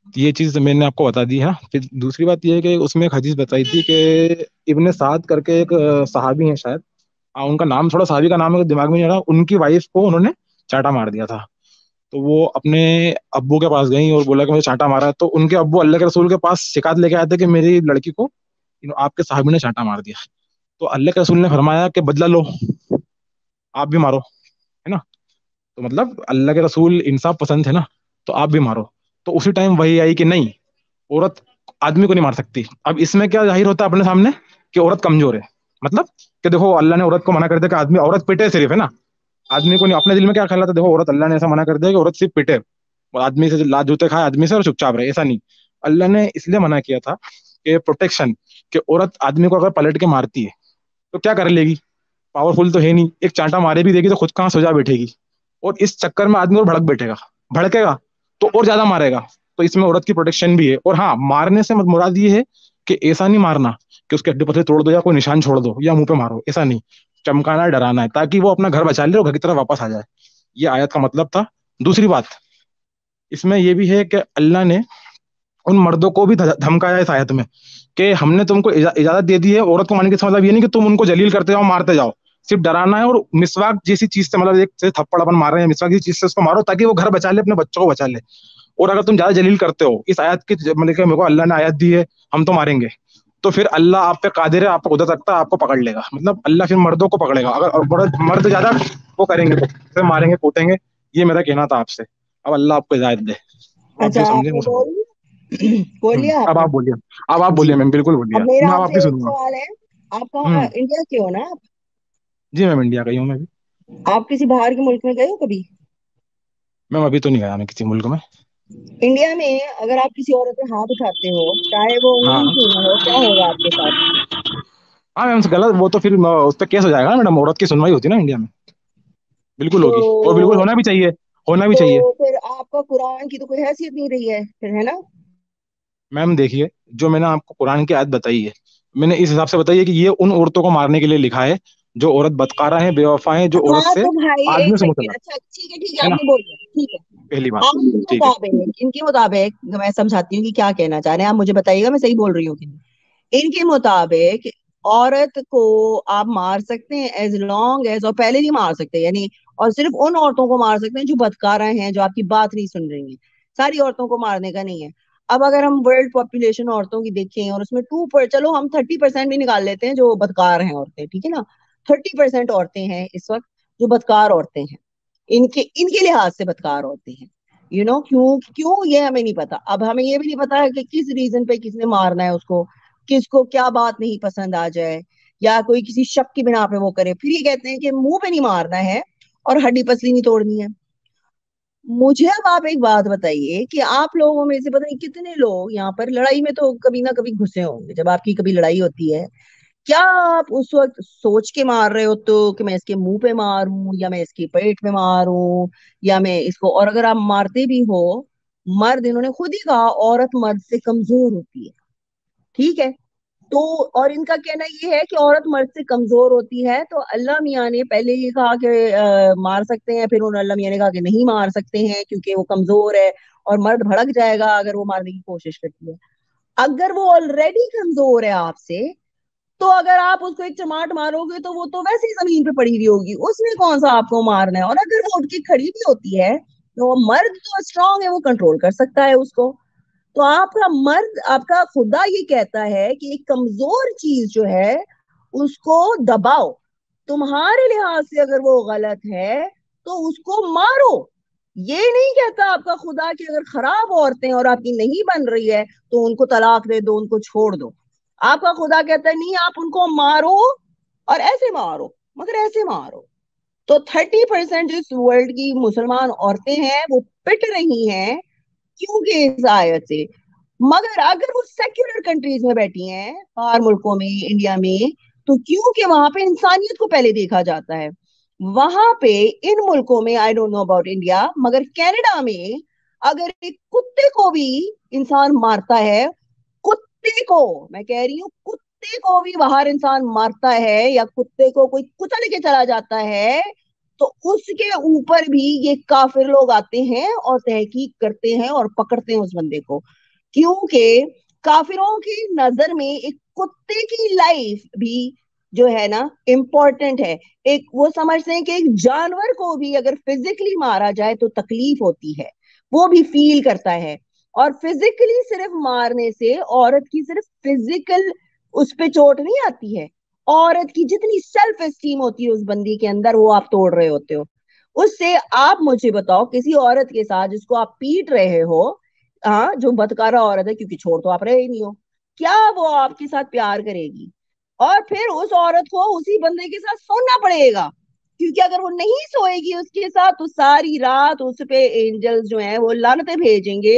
ये चीज मैंने आपको बता दी है। फिर दूसरी बात ये है कि उसमें एक हदीस बताई थी कि इब्ने साद करके एक सहाबी है शायद। उनका नाम थोड़ा सहाबी का नाम है, दिमाग में नहीं आ रहा। उनकी वाइफ को उन्होंने चांटा मार दिया था। तो वो अपने अब्बू के पास गई और बोला कि मुझे चांटा मारा है। तो उनके अब्बू अल्लाह के रसूल के पास शिकायत लेके आए थे कि मेरी लड़की को आपके साहबी ने चांटा मार दिया। तो अल्लाह के रसूल ने फरमाया कि बदला लो, आप भी मारो, है ना। तो मतलब अल्लाह के रसूल इंसाफ पसंद थे ना, तो आप भी मारो। तो उसी टाइम वही आई कि नहीं, औरत आदमी को नहीं मार सकती। अब इसमें क्या जाहिर होता है अपने सामने कि औरत कमजोर है। मतलब कि देखो अल्लाह ने औरत को मना कर दिया कि आदमी औरत पिटे सिर्फ, है ना। आदमी को नहीं, अपने दिल में क्या ख्याल आता है, देखो औरत, अल्लाह ने ऐसा मना कर दिया कि औरत सिर्फ पिटे और आदमी से लात जूते खाए आदमी से और चुपचाप रहे, ऐसा नहीं। अल्लाह ने इसलिए मना किया था कि प्रोटेक्शन, कि औरत आदमी को अगर पलट के मारती है तो क्या कर लेगी, पावरफुल तो है नहीं, एक चांटा मारे भी देगी तो खुद कहाँ सजा बैठेगी। और इस चक्कर में आदमी और भड़क बैठेगा, भड़केगा तो और ज्यादा मारेगा। तो इसमें औरत की प्रोटेक्शन भी है। और हाँ, मारने से मुराद ये है कि ऐसा नहीं मारना कि उसके हड्डी पसली तोड़ दो या कोई निशान छोड़ दो या मुंह पे मारो, ऐसा नहीं। चमकाना है, डराना है, ताकि वो अपना घर बचा ले और घर की तरफ वापस आ जाए। ये आयत का मतलब था। दूसरी बात इसमें यह भी है कि अल्लाह ने उन मर्दों को भी धमकाया इस आयत में कि हमने तुमको इजाजत दे दी है औरत को मारने का। इसका मतलब ये नहीं कि तुम उनको जलील करते जाओ, मारते जाओ। सिर्फ डराना है। और मिसवाक जैसी चीज से, मतलब एक से थप्पड़ अपन मार रहे हैं, मिसवाक जैसी चीज से उसको मारो ताकि वो घर बचा ले, अपने बच्चों को बचा ले। और अगर तुम ज्यादा जलील करते हो, इस आयत की मतलब कि मेरे को अल्लाह ने आयत दी है हम तो मारेंगे, तो फिर अल्लाह आप पे कादिर है, आपको कुदरत रखता है, आपको पकड़ लेगा। मतलब अल्लाह फिर मर्दों को पकड़ेगा अगर मर्द ज्यादा वो करेंगे तो फिर मारेंगे कूटेंगे। ये मेरा कहना था आपसे। अब अल्लाह आपको हिदायत दे, अब आप अच्छा, जो समझे आपने वो समझे। बोल बोल लिया अब आपने। आप बोलिए। अब आप जी। बोलिए मैम, बिल्कुल बोलिए, अब मेरा मैं अब आपकी आपसे एक सुनूंगा। सवाल है। आप कहाँ, हम्म। इंडिया के हो ना आप? जी मैम, इंडिया का ही हूँ मैं भी। आप किसी बाहर के मुल्क में गए हो कभी? मैम अभी तो नहीं गया मैं किसी मुल्क में। इंडिया में अगर आप किसी औरत पे हाथ उठाते हो, चाहे वो उंगली हाँ क्यों ना हो, क्या होगा आपके साथ? हाँ मैम, गलत वो तो फिर उस पर केस हो जाएगा ना मैडम। औरत की सुनवाई होती है ना इंडिया में, बिल्कुल तो होगी। और बिल्कुल होना भी चाहिए, होना भी तो चाहिए। फिर आपका कुरान की तो कोई हैसियत नहीं रही है फिर, है ना? मैम देखिए, जो मैंने आपको कुरान की आयत बताई है, मैंने इस हिसाब से बताई है कि ये उन औरतों को मारने के लिए लिखा है जो औरत बदकारा है, बेवफा है, जो औरत हाँ से तो भाई एक आदमियों से सेकेंड, मुतलक, अच्छा ठीक है, है ना। आपने बोल दिया, ठीक है। पहली बात। आपके ठीक है। मुताबिक, इनके मुताबिक मैं समझाती हूँ कि क्या कहना चाह रहे हैं, आप मुझे बताइएगा मैं सही बोल रही हूँ कि नहीं। इनके मुताबिक औरत को आप मार सकते हैं एज लॉन्ग एज, और पहले नहीं मार सकते यानी, और सिर्फ उन औरतों को मार सकते हैं जो बदकारा हैं, जो आपकी बात नहीं सुन रही हैं। सारी औरतों को मारने का नहीं है। अब अगर हम वर्ल्ड पॉपुलेशन औरतों की देखें और उसमें चलो हम 30% भी निकाल लेते हैं जो बदकार हैं औरतें, ठीक है ना। 30% औरतें हैं इस वक्त जो बदकार औरतें हैं। इनके इनके लिहाज से बदकार औरतें हैं। क्यों क्यों ये हमें नहीं पता। अब हमें ये भी नहीं पता है कि किस रीजन पे किसने मारना है उसको, किसको क्या बात नहीं पसंद आ जाए, या कोई किसी शक की बिना पे वो करे। फिर ये कहते हैं कि मुंह पे नहीं मारना है और हड्डी पसली नहीं तोड़नी है। मुझे अब आप एक बात बताइए कि आप लोगों में से पता नहीं कितने लोग यहाँ पर लड़ाई में तो कभी ना कभी घुसे होंगे। जब आपकी कभी लड़ाई होती है, क्या आप उस वक्त सोच के मार रहे हो तो कि मैं इसके मुंह पे मारूं या मैं इसकी पेट पे मारूं या मैं इसको, और अगर आप मारते भी हो, मर्द, इन्होंने खुद ही कहा औरत मर्द से कमजोर होती है, ठीक है। तो और इनका कहना ये है कि औरत मर्द से कमजोर होती है, तो अल्लाह मियाँ ने पहले ये कहा कि मार सकते हैं, फिर उन्होंने अल्लाह मियाँ ने कहा कि नहीं मार सकते हैं क्योंकि वो कमजोर है और मर्द भड़क जाएगा अगर वो मारने की कोशिश करती है। अगर वो ऑलरेडी कमजोर है आपसे, तो अगर आप उसको एक चमाट मारोगे तो वो तो वैसे ही जमीन पे पड़ी हुई होगी, उसने कौन सा आपको मारना है। और अगर वो उठ के खड़ी भी होती है तो वो मर्द तो स्ट्रांग है, वो कंट्रोल कर सकता है उसको। तो आपका मर्द, आपका खुदा ये कहता है कि एक कमजोर चीज जो है उसको दबाओ। तुम्हारे लिहाज से अगर वो गलत है तो उसको मारो। ये नहीं कहता आपका खुदा कि अगर खराब औरतें और आपकी नहीं बन रही है तो उनको तलाक दे दो, उनको छोड़ दो। आपका खुदा कहता है नहीं, आप उनको मारो, और ऐसे मारो, मगर ऐसे मारो। तो 30% जो इस वर्ल्ड की मुसलमान औरतें हैं वो पिट रही हैं क्योंकि इस आयत से। मगर अगर वो सेक्युलर कंट्रीज में बैठी हैं, बाहर मुल्कों में, इंडिया में, तो क्योंकि वहां पे इंसानियत को पहले देखा जाता है। वहां पे, इन मुल्कों में, I don't know about India, मगर कनाडा में अगर एक कुत्ते को भी इंसान मारता है, कुत्ते को, मैं कह रही हूँ कुत्ते को भी बाहर इंसान मारता है, या कुत्ते को कोई कुचल के चला जाता है, तो उसके ऊपर भी ये काफिर लोग आते हैं और तहकीक करते हैं और पकड़ते हैं उस बंदे को, क्योंकि काफिरों की नजर में एक कुत्ते की लाइफ भी जो है ना इम्पोर्टेंट है। एक वो समझते हैं कि एक जानवर को भी अगर फिजिकली मारा जाए तो तकलीफ होती है, वो भी फील करता है। और फिजिकली सिर्फ मारने से औरत की सिर्फ फिजिकल उस पे चोट नहीं आती है, औरत की जितनी सेल्फ एस्टीम होती है उस बंदी के अंदर वो आप तोड़ रहे होते हो उससे। आप मुझे बताओ किसी औरत के साथ जिसको आप पीट रहे हो, हाँ, जो बदकारा औरत है, क्योंकि छोड़ तो आप रहे ही नहीं हो, क्या वो आपके साथ प्यार करेगी? और फिर उस औरत को उसी बंदे के साथ सोना पड़ेगा, क्योंकि अगर वो नहीं सोएगी उसके साथ तो सारी रात उस पे एंजल्स जो हैं वो लानतें भेजेंगे।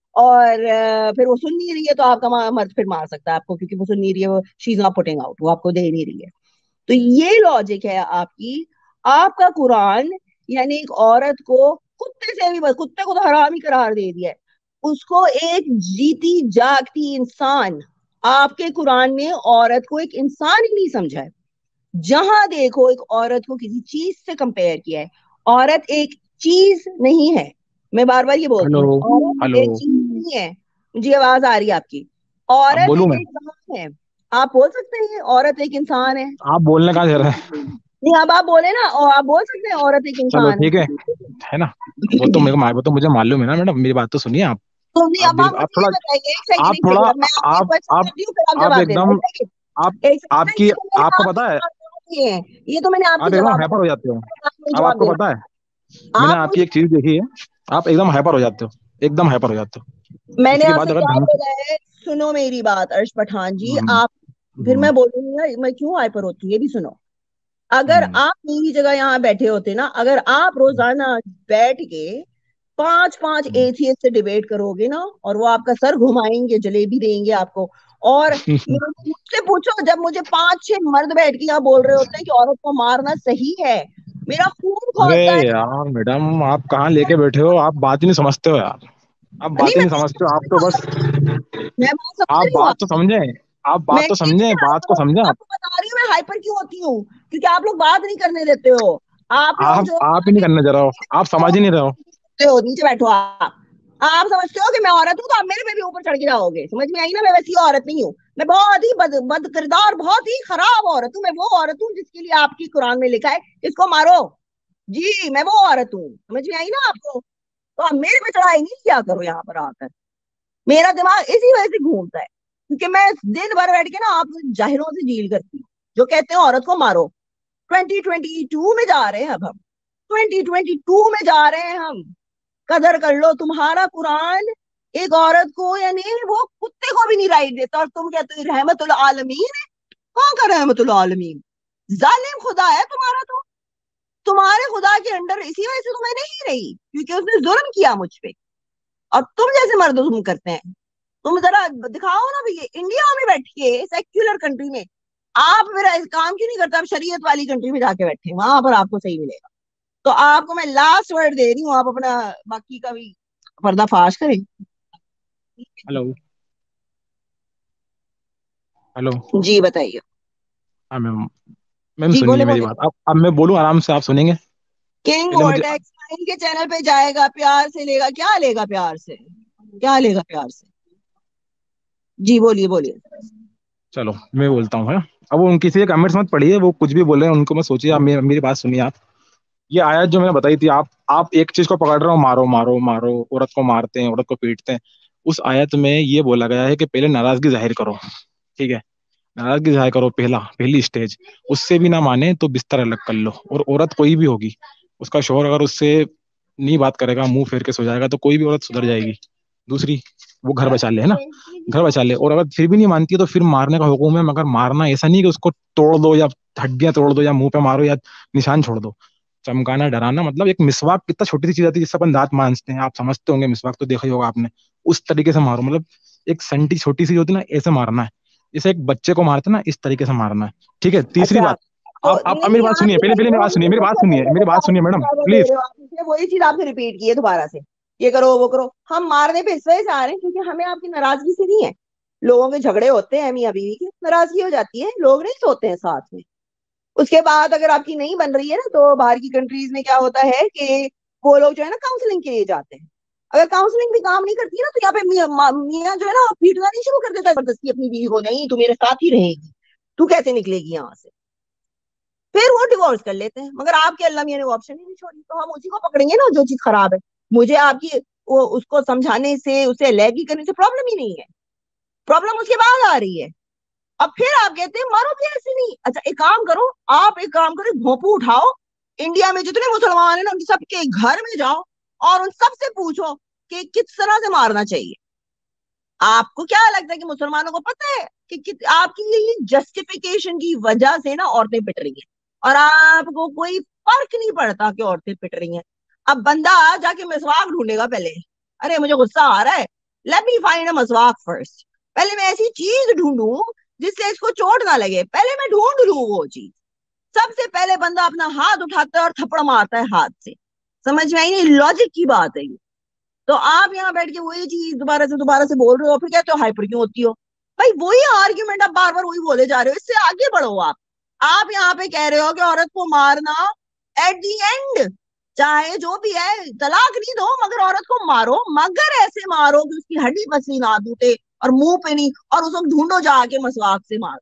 और फिर वो सुन नहीं रही है तो आपका मर्द फिर मार सकता है आपको, क्योंकि वो सुन नहीं रही है, वो she is not putting out, वो आपको दे नहीं रही है। तो ये लॉजिक है आपकी। आपका कुरान यानी एक औरत को कुत्ते से भी, बस कुत्ते को तो हराम ही करार दे दिया है, उसको एक जीती जागती इंसान। आपके कुरान ने औरत को एक इंसान ही नहीं समझा है। जहां देखो एक औरत को किसी चीज से कंपेयर किया है। औरत एक चीज नहीं है। मैं बार बार ये बोलती हेलो। हूँ, औरत हेलो। एक चीज नहीं है। मुझे आवाज आ रही है आपकी? अब औरत बोलूं एक मैं? इंसान है। आप बोल सकते हैं औरत एक इंसान है? आप बोलने कहाँ जा रहे हैं? नहीं, अब आप बोले ना, और आप बोल सकते हैं औरत एक चलो इंसान ठीक है ना? वो तो मेरे को वो तो मुझे मालूम है ना मैडम, मेरी बात तो सुनिए आप। तो नहीं, अब आप आप मुझे ये थोड़ा, बताइए, एक सेकंड आप एक थोड़ा, सेकंड, अब मैं आपको एक क्वेश्चन आप करती हूँ, फिर आप आप जवाब देना, एकदम, एक आप सेकंड एक सेकंड, आपकी, ये तो मैंने आपको आपके पता है, जवाब दिए हैं, ये तो मैंने आपके आप एकदम जवाब हाइपर हो जाते हो। दिए, आपको अब जवाब आपको देना। पता है, मैंने आप आपकी मुझे, एक चीज देखी है, आप एकदम हाइपर हो जाते हो, एकदम हाइपर हो जाते हो। मैंने किसी की बात आपसे अगर क्या ढंग से, बोला है? सुनो मेरी बात अर्श पठान जी, हम्म, आप, फिर हम्म, मैं बोलूंगी ना मैं क्यों हाइपर होती हूँ, ये भी सुनो। अगर हम्म, आप मेरी जगह यहाँ बैठे होते ना, अगर आप रोजाना बैठ के पांच पांच हम्म। एथियस्ट से डिबेट करोगे ना, और वो आपका सर घुमाएंगे, जलेबी देंगे आपको, और मुझसे पूछो, जब मुझे पांच छह मर्द बैठ के यहाँ बोल रहे होते हैं कि औरत को मारना सही है, मेरा खून अरे खौलता है। यार मैडम, आप कहाँ लेके बैठे हो? आप बात ही नहीं समझते हो यार। आप नहीं, बात ही मैं नहीं बात समझते हो, समझ आप रही तो हूँ बस, आपकी, मैं बात समझ आप रही हूँ बात तो आपकी। समझें, आप मैं बात तो ये नहीं समझें, बात को हाइपर होती समझें हूँ, आप। आपको बता रही हूँ मैं हाइपर क्यों होती हूँ, क्योंकि आप लोग बात नहीं करने देते हो। आप लोग जो आप ही नहीं आगे करने दे रहे हो, आप समझ ही नहीं रहे हो। हो, नीचे बैठो आप समझते हो कि मैं औरत हूँ तो आप मेरे पे भी ऊपर चढ़ के जाओगे, समझ में आई ना? मैं वैसी औरत नहीं हूँ, मैं बहुत ही बद किरदार, बहुत ही खराब औरत हूँ। मैं वो औरत हूँ जिसके लिए आपकी कुरान में लिखा है इसको मारो। जी, मैं वो औरत हूँ, समझ में आई ना आपको? तो आप मेरे पे चढ़ाई नहीं किया करो यहाँ पर आकर। मेरा दिमाग इसी वजह से घूमता है, क्योंकि मैं दिन भर बैठ के ना आप जाहिरों से डील करती हूँ जो कहते हैं औरत को मारो। 2022 में जा रहे हैं अब हम, 2022 में जा रहे हैं हम। कदर कर लो, तुम्हारा कुरान एक औरत को यानी वो कुत्ते को भी नहीं राइट देता, और तुम कहते हो रहमतुल आलमीन है। कौन का रहमतुल आलमीन? जालिम खुदा है तुम्हारा तो। तुम्हारे खुदा के अंडर इसी वजह से तो मैं नहीं रही, क्योंकि उसने जुल्म किया मुझ पे, और तुम जैसे मर्द जुल्म करते हैं। तुम जरा दिखाओ ना भैया, इंडिया में बैठ के सेक्युलर कंट्री में आप मेरा इस काम क्यों नहीं करते? आप शरीयत वाली कंट्री में जाके बैठे, वहां पर आपको सही मिलेगा। तो आपको मैं लास्ट वर्ड दे रही हूँ, आप अपना बाकी का भी पर्दाफाश करें। हेलो। हेलो। जी बताइए। हाँ मैम, मैम जी सुनिए बोले मेरी बोले। बात, अब मैं बोलूँ आराम से, आप सुनेंगे? किंग पहले मुझे, वर्टेक्स इनके चैनल पे जाएगा, प्यार से लेगा, क्या लेगा प्यार से, क्या लेगा प्यार से? जी बोलिए बोलिए। चलो मैं बोलता हूँ है। अब वो उनकी से कमेंट्स मत पढ़िए, वो कुछ भी बोले उनको मत सोचिए, आप मेरी बात सुनिए आप। ये आयत जो मैंने बताई थी, आप एक चीज को पकड़ रहे हो, मारो मारो मारो, औरत को मारते हैं, औरत को पीटते हैं। उस आयत में ये बोला गया है कि पहले नाराजगी जाहिर करो। ठीक है? नाराजगी जाहिर करो, पहली स्टेज। उससे भी ना माने तो बिस्तर अलग कर लो। और औरत कोई भी होगी, उसका शौहर अगर उससे नहीं बात करेगा, मुंह फेर के सो जाएगा, तो कोई भी औरत सुधर जाएगी। दूसरी, वो घर बचा ले, है ना? घर बचा ले। और अगर फिर भी नहीं मानती है तो फिर मारने का हुक्म है, मगर मारना ऐसा नहीं कि उसको तोड़ दो या हड्डियां तोड़ दो या मुंह पे मारो या निशान छोड़ दो। चमकाना, डराना, मतलब एक मिसवाक कितना छोटी सी चीज आती है जिससे अपन दांत मांजते हैं, आप समझते होंगे, मिसवाक तो देखा ही होगा आपने। उस तरीके से मारो, मतलब एक संटी छोटी सी होती है ना, ऐसे मारना है। जैसे एक बच्चे को मारते हैं ना, इस तरीके से मारना है। ठीक है? तीसरी अच्छा, बात, तो आप मेरी नहीं, बात आप सुनिए, ही पहले कह पहले रहे मेरी हो, बात सुनिए, मेरी बात सुनिए, मेरी बात सुनिए मैडम, दे प्लीज। रहे हो आप मुझे वही चीज आपसे रिपीट की है दोबारा से। ये करो वो करो, हम मारने पे इस वजह से आ रहे हैं क्योंकि हमें आपकी नाराजगी से नहीं है। लोगों के झगड़े होते हैं मियां बीवी के, नाराजगी हो जाती है, लोग नहीं सोते हैं साथ में। उसके बाद अगर आपकी नहीं बन रही है ना, तो बाहर की कंट्रीज में क्या होता है कि वो लोग जो है ना काउंसलिंग के लिए जाते हैं। अगर काउंसलिंग भी काम नहीं करती है ना, तो यहाँ पे मियाँ जो है ना पीटना नहीं शुरू कर देता है जबरदस्ती अपनी बीवी को, नहीं तू मेरे साथ ही रहेगी, तू कैसे निकलेगी यहाँ से। फिर वो डिवोर्स कर लेते हैं। मगर आपके अल्लाह मियाँ ने वो ऑप्शन ही नहीं छोड़ी, तो हम उसी को पकड़ेंगे ना जो चीज खराब है। मुझे आपकी वो उसको समझाने से, उसे अलग ही करने से प्रॉब्लम ही नहीं है, प्रॉब्लम उसके बाद आ रही है। अब फिर आप कहते हैं मारो भी ऐसे नहीं। अच्छा एक काम करो, आप एक काम करो, भोंपू उठाओ, इंडिया में जितने मुसलमान हैं ना उन सबके घर में जाओ और उन सबसे पूछो कि किस तरह से मारना चाहिए। आपको क्या लगता है कि मुसलमानों को पता है कि आपकी यही जस्टिफिकेशन की वजह से ना औरतें पिट रही हैं, और आपको कोई फर्क नहीं पड़ता कि औरतें पिट रही हैं। अब बंदा जाके मिसवाक ढूंढेगा पहले, अरे मुझे गुस्सा आ रहा है, लेट मी फाइंड अ मसवाक फर्स्ट, पहले मैं ऐसी चीज ढूंढूं जिससे इसको चोट ना लगे, पहले मैं ढूंढ लूं वो चीज। सबसे पहले बंदा अपना हाथ उठाता है और थप्पड़ मारता है हाथ से। समझ में आई नहीं, लॉजिक की बात है ये। तो आप यहाँ बैठ के वही चीज दोबारा से बोल रहे हो, फिर कहते हो हाइपर क्यों होती हो। भाई वही आर्ग्यूमेंट आप बार बार वही बोले जा रहे हो, इससे आगे बढ़ो आप यहाँ पे कह रहे हो कि औरत को मारना एट दी एंड, चाहे जो भी है तलाक नहीं दो मगर औरत को मारो, मगर ऐसे मारो कि उसकी हड्डी पसली ना टूटे, और मुंह पे नहीं, और उसको ढूंढो जाके मसवाक से मारो।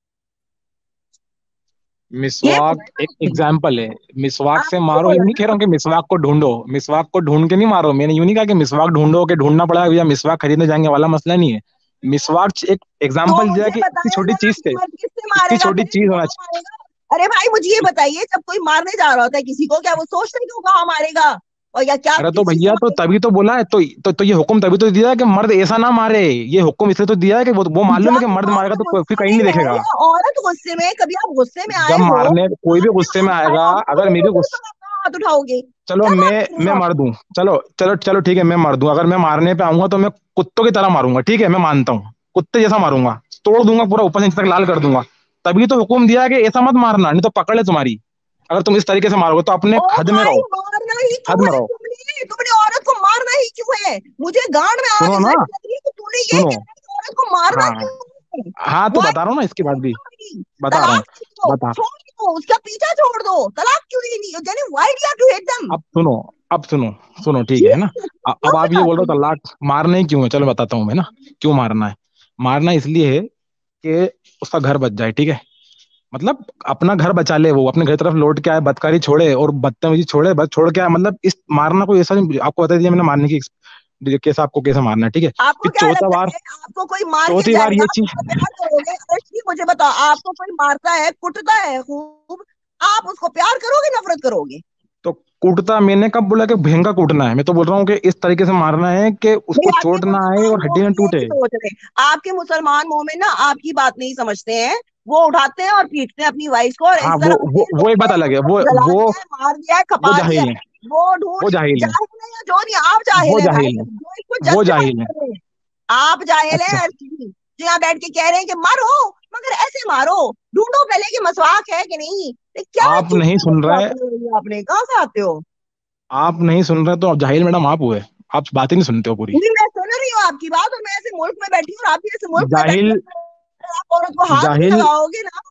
ये मिसवाक एक बोला एग्जाम्पल है। मिसवाक से आपने मारो ये बोला नहीं कह रहा ना। हूँ कि मिसवाक को ढूंढो, मिसवाक को ढूंढ के नहीं मारो। मैंने यूं नहीं कहा कि मिसवाक ढूंढो के ढूंढना पड़ा या मिसवाक खरीदने जाएंगे वाला मसला नहीं है। मिसवाक एक तो एग्जाम्पल दिया मुझे कि इतनी बताए छोटी ना, चीज से, मर्द किससे इतनी मारेगा छोटी फिर, चीज होना कहाँ मारेगा। अरे भाई मुझे ये बताइए, जब कोई मारने जा रहा होता है किसी को, क्या वो सोचता है कि वो कहाँ मारेगा और या क्या अरे तो किस चीज से भैया तो मारेगा। तभी तो बोला है, तो ये हुक्म तभी तो दिया है कि मर्द ऐसा ना मारे। ये हुक्म इसलिए तो दिया है कि वो मालूम है कि जब मर्द मारेगा मर्द तो फिर गुस्से कहीं नहीं में है देखेगा। या औरत गुस्से में, कभी आप गुस्से में जब आए हो, मारने कोई भी आपने गुस्से में हाथ आएगा, उठाया, अगर बोलोगे मेरे तो गुस्से, तुम अपना हाथ उठाओगे, चलो क्या बात कर रहे मैं हो आप। मार दूं, चलो चलो चलो ठीक है मैं मार दूं। अगर मैं मारने पे आऊंगा तो मैं कुत्तों की तरह मारूंगा, ठीक है मैं मानता हूँ, कुत्ते जैसा मारूंगा, तोड़ दूंगा पूरा ऊपर से नीचे तक लाल कर दूंगा। तभी तो हुक्म दिया है कि ऐसा मत मारना, नहीं तो पकड़ ले तुम्हारी। अगर तुम इस तरीके से मारोगे तो अपने ओ हद में भाई रहो, मारना ही क्यों हद में है, रहो। तुमने औरत को मारना ही क्यों है। मुझे गांड में आग सुनो ना, लग रही है कि तूने ये सुनो, कहना है कि औरत को मारना हाँ क्यों है। हाँ तो Why? बता रहा हूँ ना इसके बाद भी, बता रहा हूँ, तलाक दे दो, बता। छोड़ दो, उसका पीछा छोड़ दो, तलाक क्यों देनी, यानी why do have to hit them. अब सुनो, अब सुनो, सुनो ठीक ये है ना। अब कौन आप ये बोल बताते रहे हो हैं। तलाक मारना ही क्यों है, चलो बताता हूँ मैं ना। क्यों मारना है? मारना इसलिए है कि उसका घर बच जाए, ठीक है। मतलब अपना घर बचा ले, वो अपने घर की तरफ लौट के आए, बदकारी छोड़े और बदतमीजी छोड़े, बस छोड़ के आए। मतलब इस मारना कोई ऐसा नहीं, आपको बता दिया मैंने मारने की कैसे, आपको कैसे मारना है, ठीक है। आपको फिर क्या चौथा लगता बार, है आपको कोई मार के चौथी बार जाएगा ये आप चीज, उसको प्यार करोगे। अर्शी मुझे बताओ, आपको कोई मारता है कुटता है खूब, आप उसको प्यार करोगे नफरत करोगे। तो कूटता मैंने कब बोला कि भयंकर कूटना है? मैं तो बोल रहा हूँ कि इस तरीके से मारना है कि नहीं उसको आपके चोट ना आए मुसलमान और हड्डी ना मोमिन ये नहीं टूटे। सोच रहे, आपके मुसलमान मोमिन ना आपकी बात नहीं समझते हैं। वो उठाते हैं और पीटते हैं अपनी वाइफ को, और हाँ इस तरह करके वो एक लोगों बात ने अलग है, उसको जला वो दिया है, मार दिया है, वो खपा दिया जाहिल है, है। वो ढूंढ, वो जाहिल है, जाहिल है या जो नहीं, आप जाहिल वो है भाई जाहिल है, जो इसको वो जस्टिफाई जाहिल है। कर रहे हैं। आप जाहिल है अच्छा, अर्शी, जो यहाँ बैठ के कह रहे हैं कि मारो, मगर ऐसे मारो, ढूंढो पहले कि मसवाक है कि नहीं। ये क्या आप नहीं चूतिया सुन रहे, बकवास कर रही है, आपने कहाँ से आते हो। आप नहीं सुन रहे तो जाहिल मैडम आप हुए, आप बात ही नहीं सुनते हो पूरी। नहीं मैं सुन रही हूँ आपकी बात, और मैं ऐसे मुल्क में बैठी हूँ और आप भी ऐसे मुल्क में बैठे जाहिल, हो। अगर आप औरत को हाथ भी जाहिल, लगाओगे ना,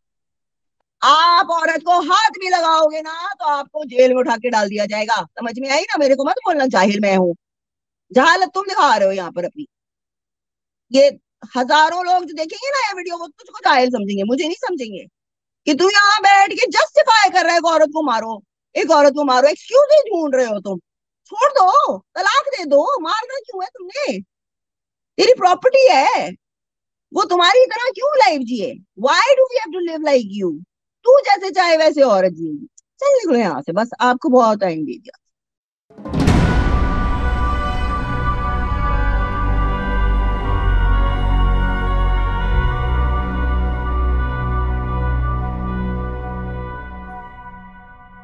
आप औरत को हाथ भी लगाओगे ना, तो आपको जेल में उठा के डाल दिया जाएगा। समझ में आई ना, मेरे को मत बोलना जाहिल मैं हूँ। जहालत तुम दिखा रहे हो यहाँ पर अपनी। ये हजारों लोग जो देखेंगे ना ये वीडियो, वो तुझको जाहिल समझेंगे, मुझे नहीं समझेंगे। कि तू यहाँ बैठ के जस्टिफाई कर रहा है एक औरत को मारो, एक औरत को मारो, एक्सक्यूज ही ढूंढ रहे हो तुम। छोड़ दो, तलाक दे दो, मारना क्यों है तुमने, तेरी प्रॉपर्टी है, वो तुम्हारी तरह क्यों लाइफ जिए। Why do we have to live like you, तू जैसे चाहे वैसे औरत जिएगी। चल निकलो यहाँ से, बस आपको बहुत टाइम दे दिया।